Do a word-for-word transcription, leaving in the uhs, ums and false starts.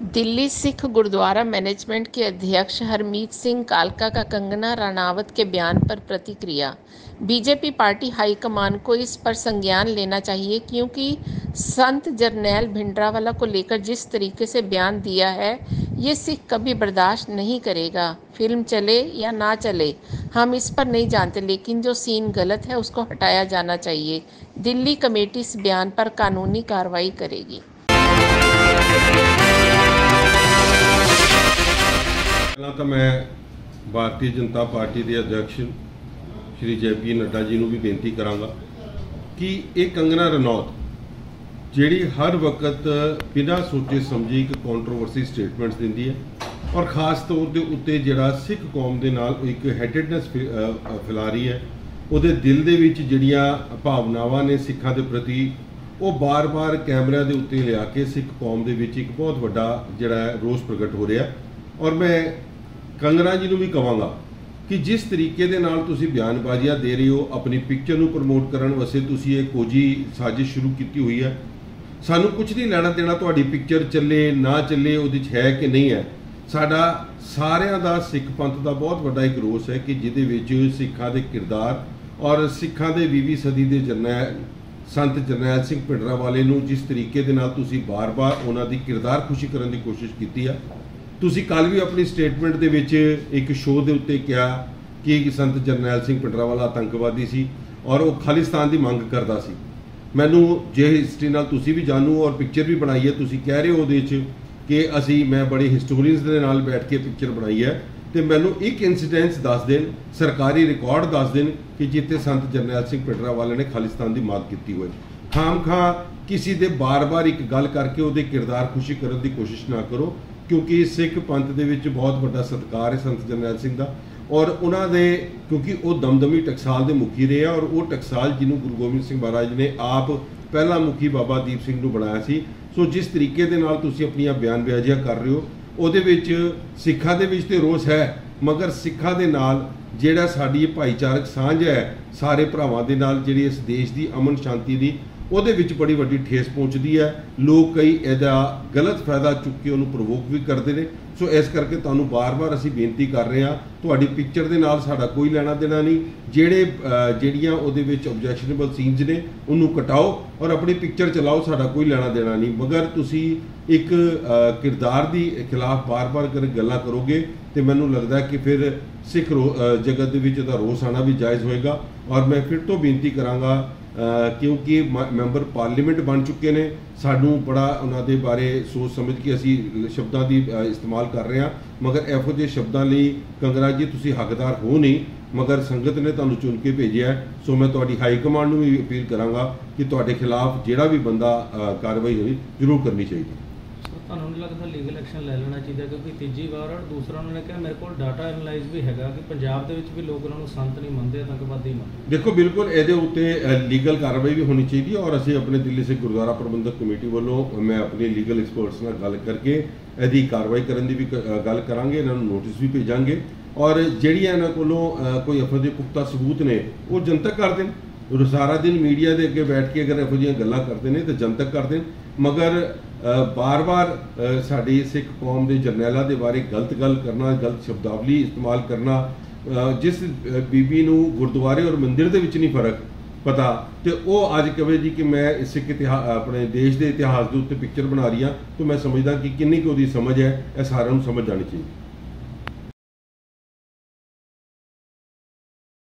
Delhi Sikh gurdwara management के अध्यक्ष हरमीत सिंह कालका का कंगना रनावत के बयान पर प्रतिक्रिया। बीजेपी पार्टी हाईकमान को इस पर संज्ञान लेना चाहिए, क्योंकि संत जरनैल भिंडरावाला को लेकर जिस तरीके से बयान दिया है, ये सिख कभी बर्दाश्त नहीं करेगा। फिल्म चले या ना चले हम इस पर नहीं जानते, लेकिन जो सीन गलत है उसको हटाया जाना चाहिए। दिल्ली कमेटी इस बयान पर कानूनी कार्रवाई करेगी। ਪਹਿਲਾਂ ਤਾਂ ਮੈਂ ਭਾਰਤੀ ਜਨਤਾ ਪਾਰਟੀ ਦੇ ਅਧਿਕਸ਼ ਸ਼੍ਰੀ ਜੇ ਪੀ ਨੱਡਾ ਜੀ ਨੂੰ ਵੀ ਬੇਨਤੀ ਕਰਾਂਗਾ ਕਿ ਇਹ ਕੰਗਨਾ ਰਣੌਤ ਜਿਹੜੀ ਹਰ ਵਕਤ ਬਿਨਾਂ ਸੋਚੇ ਸਮਝੇ ਇੱਕ ਕੰਟਰੋਵਰਸੀ ਸਟੇਟਮੈਂਟਸ ਦਿੰਦੀ ਹੈ ਔਰ ਖਾਸ ਤੌਰ ਦੇ ਉੱਤੇ ਜਿਹੜਾ ਸਿੱਖ ਕੌਮ ਦੇ ਨਾਲ ਇੱਕ ਹੈਟਡਨੈਸ ਫੈਲਾ ਰਹੀ ਹੈ, ਉਹਦੇ ਦਿਲ ਦੇ ਵਿੱਚ ਜਿਹੜੀਆਂ ਭਾਵਨਾਵਾਂ ਨੇ ਸਿੱਖਾਂ ਦੇ ਪ੍ਰਤੀ, ਉਹ ਬਾਰ-ਬਾਰ ਕੈਮਰਿਆਂ ਦੇ ਉੱਤੇ ਲਿਆ ਕੇ ਸਿੱਖ ਕੌਮ ਦੇ ਵਿੱਚ ਇੱਕ ਬਹੁਤ ਵੱਡਾ ਜਿਹੜਾ ਰੋਸ ਪ੍ਰਗਟ ਹੋ ਰਿਹਾ। ਔਰ ਮੈਂ ਕੰਗਨਾ ਜੀ ਨੂੰ ਵੀ ਕਹਾਂਗਾ ਕਿ ਜਿਸ ਤਰੀਕੇ ਦੇ ਨਾਲ ਤੁਸੀਂ ਬਿਆਨਬਾਜ਼ੀਆਂ ਦੇ ਰਹੇ ਹੋ, ਆਪਣੀ ਪਿਕਚਰ ਨੂੰ ਪ੍ਰਮੋਟ ਕਰਨ ਵਾਸਤੇ ਤੁਸੀਂ ਇਹ ਕੋਜੀ ਸਾਜ਼ਿਸ਼ ਸ਼ੁਰੂ ਕੀਤੀ ਹੋਈ ਹੈ। ਸਾਨੂੰ ਕੁਝ ਨਹੀਂ ਲੈਣਾ ਦੇਣਾ ਤੁਹਾਡੀ ਪਿਕਚਰ ਚੱਲੇ ਨਾ ਚੱਲੇ, ਉਹਦੇ 'ਚ ਹੈ ਕਿ ਨਹੀਂ ਹੈ। ਸਾਡਾ ਸਾਰਿਆਂ ਦਾ ਸਿੱਖ ਪੰਥ ਦਾ ਬਹੁਤ ਵੱਡਾ ਇੱਕ ਰੋਸ ਹੈ ਕਿ ਜਿਹਦੇ ਵਿੱਚ ਸਿੱਖਾਂ ਦੇ ਕਿਰਦਾਰ ਔਰ ਸਿੱਖਾਂ ਦੇ ਵੀਹਵੀਂ ਸਦੀ ਦੇ ਜਰਨੈਲ ਸੰਤ ਜਰਨੈਲ ਸਿੰਘ ਭਿੰਡਰਾਂਵਾਲੇ ਨੂੰ ਜਿਸ ਤਰੀਕੇ ਦੇ ਨਾਲ ਤੁਸੀਂ ਬਾਰ-ਬਾਰ ਉਹਨਾਂ ਦੀ ਕਿਰਦਾਰ ਖੁਸ਼ੀ ਕਰਨ ਦੀ ਕੋਸ਼ਿਸ਼ ਕੀਤੀ ਆ। ਤੁਸੀਂ ਕੱਲ੍ਹ ਵੀ ਆਪਣੀ ਸਟੇਟਮੈਂਟ ਦੇ ਵਿੱਚ ਇੱਕ ਸ਼ੋਅ ਦੇ ਉੱਤੇ ਕਿਹਾ ਕਿ ਸੰਤ ਜਰਨੈਲ ਸਿੰਘ ਭਿੰਡਰਾਂਵਾਲਾ ਆਤੰਕਵਾਦੀ ਸੀ ਔਰ ਉਹ ਖਾਲਿਸਤਾਨ ਦੀ ਮੰਗ ਕਰਦਾ ਸੀ। ਮੈਨੂੰ ਜੇ ਹਿਸਟਰੀ ਨਾਲ ਤੁਸੀਂ ਵੀ ਜਾਣੂ ਔਰ ਪਿਕਚਰ ਵੀ ਬਣਾਈ ਹੈ, ਤੁਸੀਂ ਕਹਿ ਰਹੇ ਹੋ ਉਹਦੇ 'ਚ ਕਿ ਅਸੀਂ ਮੈਂ ਬੜੇ ਹਿਸਟੋਰੀਅਨਸ ਦੇ ਨਾਲ ਬੈਠ ਕੇ ਪਿਕਚਰ ਬਣਾਈ ਹੈ, ਤੇ ਮੈਨੂੰ ਇੱਕ ਇਨਸੀਡੈਂਸ ਦੱਸ ਦੇਣ, ਸਰਕਾਰੀ ਰਿਕਾਰਡ ਦੱਸ ਦੇਣ ਕਿ ਜਿੱਥੇ ਸੰਤ ਜਰਨੈਲ ਸਿੰਘ ਭਿੰਡਰਾਂਵਾਲੇ ਨੇ ਖਾਲਿਸਤਾਨ ਦੀ ਮਾਗ ਕੀਤੀ ਹੋਏ। ਖਾਮ ਖਾਂ ਕਿਸੇ ਦੇ ਬਾਰ-ਬਾਰ ਇੱਕ ਗੱਲ ਕਰਕੇ ਉਹਦੇ ਕਿਰਦਾਰ ਖੁਸ਼ੀ ਕਰਨ ਦੀ ਕੋਸ਼ਿਸ਼ ਨਾ ਕਰੋ, ਕਿਉਂਕਿ ਸਿੱਖ ਪੰਥ ਦੇ ਵਿੱਚ ਬਹੁਤ ਵੱਡਾ ਸਤਿਕਾਰ ਹੈ ਸੰਤ ਜਰਨੈਲ ਸਿੰਘ ਦਾ ਔਰ ਉਹਨਾਂ ਦੇ, ਕਿਉਂਕਿ ਉਹ ਦਮਦਮੀ ਟਕਸਾਲ ਦੇ ਮੁਖੀ ਰਹੇ ਆ ਔਰ ਉਹ ਟਕਸਾਲ ਜਿਹਨੂੰ ਗੁਰੂ ਗੋਬਿੰਦ ਸਿੰਘ ਮਹਾਰਾਜ ਨੇ ਆਪ ਪਹਿਲਾ ਮੁਖੀ ਬਾਬਾ ਦੀਪ ਸਿੰਘ ਨੂੰ ਬਣਾਇਆ ਸੀ। ਸੋ ਜਿਸ ਤਰੀਕੇ ਦੇ ਨਾਲ ਤੁਸੀਂ ਆਪਣੀਆਂ ਬਿਆਨਬਾਜ਼ੀਆਂ ਕਰ ਰਹੇ ਹੋ, ਉਹਦੇ ਵਿੱਚ ਸਿੱਖਾਂ ਦੇ ਵਿੱਚ ਤੇ ਰੋਸ ਹੈ, ਮਗਰ ਸਿੱਖਾਂ ਦੇ ਨਾਲ ਜਿਹੜਾ ਸਾਡੀ ਭਾਈਚਾਰਕ ਸਾਂਝ ਹੈ ਸਾਰੇ ਭਰਾਵਾਂ ਦੇ ਨਾਲ, ਜਿਹੜੀ ਇਸ ਦੇਸ਼ ਦੀ ਅਮਨ ਸ਼ਾਂਤੀ ਦੀ, ਉਹਦੇ ਵਿੱਚ ਬੜੀ ਵੱਡੀ ਠੇਸ ਪਹੁੰਚਦੀ ਹੈ। ਲੋਕ ਕਈ ਇਹਦਾ ਗਲਤ ਫਾਇਦਾ ਚੁੱਕ ਕੇ ਉਹਨੂੰ ਪ੍ਰਵੋਕ ਵੀ ਕਰਦੇ ਨੇ। ਸੋ ਇਸ ਕਰਕੇ ਤੁਹਾਨੂੰ ਬਾਰ-ਬਾਰ ਅਸੀਂ ਬੇਨਤੀ ਕਰ ਰਹੇ ਹਾਂ, ਤੁਹਾਡੀ ਪਿਕਚਰ ਦੇ ਨਾਲ ਸਾਡਾ ਕੋਈ ਲੈਣਾ ਦੇਣਾ ਨਹੀਂ। ਜਿਹੜੇ ਜਿਹੜੀਆਂ ਉਹਦੇ ਵਿੱਚ ਆਬਜੈਕਸ਼ਨੇਬਲ ਸੀਨਸ ਨੇ ਉਹਨੂੰ ਕਟਾਓ ਔਰ ਆਪਣੀ ਪਿਕਚਰ ਚਲਾਓ, ਸਾਡਾ ਕੋਈ ਲੈਣਾ ਦੇਣਾ ਨਹੀਂ। ਮਗਰ ਤੁਸੀਂ ਇੱਕ ਕਿਰਦਾਰ ਦੀ ਖਿਲਾਫ ਬਾਰ-ਬਾਰ ਕਰ ਗੱਲਾਂ ਕਰੋਗੇ ਤੇ ਮੈਨੂੰ ਲੱਗਦਾ ਕਿ ਫਿਰ ਸਿੱਖ ਜਗਤ ਦੇ ਵਿੱਚ ਇਹਦਾ ਰੋਸ ਆਉਣਾ ਵੀ ਜਾਇਜ਼ ਹੋਏਗਾ। ਔਰ ਮੈਂ ਫਿਰ ਤੋਂ ਬੇਨਤੀ ਕਰਾਂਗਾ, ਕਿਉਂਕਿ ਮੈਂਬਰ ਪਾਰਲੀਮੈਂਟ ਬਣ ਚੁੱਕੇ ਨੇ, ਸਾਨੂੰ ਬੜਾ ਉਹਨਾਂ ਦੇ ਬਾਰੇ ਸੋਚ ਸਮਝ ਕੇ ਅਸੀਂ ਸ਼ਬਦਾਂ ਦੀ ਇਸਤੇਮਾਲ ਕਰ ਰਹੇ ਹਾਂ, ਮਗਰ ਇਹੋ ਜਿਹੇ ਸ਼ਬਦਾਂ ਲਈ ਕੰਗਨਾ ਜੀ ਤੁਸੀਂ ਹੱਕਦਾਰ ਹੋ ਨਹੀਂ, ਮਗਰ ਸੰਗਤ ਨੇ ਤੁਹਾਨੂੰ ਚੁਣ ਕੇ ਭੇਜਿਆ। ਸੋ ਮੈਂ ਤੁਹਾਡੀ ਹਾਈ ਕਮਾਂਡ ਨੂੰ ਵੀ ਅਪੀਲ ਕਰਾਂਗਾ ਕਿ ਤੁਹਾਡੇ ਖਿਲਾਫ ਜਿਹੜਾ ਵੀ ਬੰਦਾ ਕਾਰਵਾਈ ਹੋਈ ਜ਼ਰੂਰ ਕਰਨੀ ਚਾਹੀਦੀ। ਤੁਹਾਨੂੰ ਨਹੀਂ ਲੱਗਦਾ ਲੀਗਲ ਐਕਸ਼ਨ ਲੈ ਲੈਣਾ ਚਾਹੀਦਾ, ਕਿਉਂਕਿ ਤੀਜੀ ਵਾਰ ਔਰ ਦੂਸਰਾ ਉਹਨਾਂ ਨੇ ਕਿਹਾ ਮੇਰੇ ਕੋਲ ਡਾਟਾ ਐਨਾਲਾਈਜ਼ ਵੀ ਹੈਗਾ ਕਿ ਪੰਜਾਬ ਦੇ ਵਿੱਚ ਵੀ ਲੋਕ ਉਹਨਾਂ ਨੂੰ ਸੰਤ ਨਹੀਂ ਮੰਨਦੇ, ਆਤੰਕਵਾਦੀ ਮੰਨਦੇ। ਦੇਖੋ, ਬਿਲਕੁਲ ਇਹਦੇ ਉੱਤੇ ਲੀਗਲ ਕਾਰਵਾਈ ਵੀ ਹੋਣੀ ਚਾਹੀਦੀ ਔਰ ਅਸੀਂ ਆਪਣੇ ਦਿੱਲੀ ਸਿੱਖ ਗੁਰਦੁਆਰਾ ਪ੍ਰਬੰਧਕ ਕਮੇਟੀ ਵੱਲੋਂ ਮੈਂ ਆਪਣੇ ਲੀਗਲ ਐਕਸਪਰਟਸ ਨਾਲ ਗੱਲ ਕਰਕੇ ਇਹਦੀ ਕਾਰਵਾਈ ਕਰਨ ਦੀ ਵੀ ਗੱਲ ਕਰਾਂਗੇ, ਇਹਨਾਂ ਨੂੰ ਨੋਟਿਸ ਵੀ ਭੇਜਾਂਗੇ ਔਰ ਜਿਹੜੀਆਂ ਇਹਨਾਂ ਕੋਲੋਂ ਕੋਈ ਇਹੋ ਜਿਹੇ ਪੁਖਤਾ ਸਬੂਤ ਨੇ ਉਹ ਜਨਤਕ ਕਰ ਦੇਣ। ਸਾਰਾ ਦਿਨ ਮੀਡੀਆ ਦੇ ਅੱਗੇ ਬੈਠ ਕੇ ਅਗਰ ਇਹੋ ਜਿਹੀਆਂ ਗੱਲਾਂ ਕਰਦੇ ਨੇ ਤਾਂ ਜਨਤਕ ਕਰ ਦੇਣ, ਮਗਰ ਬਾਰ-ਬਾਰ ਸਾਡੀ ਸਿੱਖ ਕੌਮ ਦੇ ਜਰਨੈਲਾਂ ਦੇ ਬਾਰੇ ਗਲਤ ਗੱਲ ਕਰਨਾ, ਗਲਤ ਸ਼ਬਦਾਵਲੀ ਇਸਤੇਮਾਲ ਕਰਨਾ, ਜਿਸ ਬੀਬੀ ਨੂੰ ਗੁਰਦੁਆਰੇ ਔਰ ਮੰਦਿਰ ਦੇ ਵਿੱਚ ਨਹੀਂ ਫਰਕ ਪਤਾ ਤੇ ਉਹ ਅੱਜ ਕਹੇ ਜੀ ਕਿ ਮੈਂ ਸਿੱਖ ਇਤਿਹਾਸ ਆਪਣੇ ਦੇਸ਼ ਦੇ ਇਤਿਹਾਸ ਦੇ ਉੱਤੇ ਪਿਕਚਰ ਬਣਾ ਰਹੀ ਹਾਂ, ਤਾਂ ਮੈਂ ਸਮਝਦਾ ਕਿ ਕਿੰਨੀ ਕੁ ਉਹਦੀ ਸਮਝ ਹੈ, ਇਹ ਸਾਰਿਆਂ ਨੂੰ ਸਮਝ ਜਾਣੀ ਚਾਹੀਦੀ।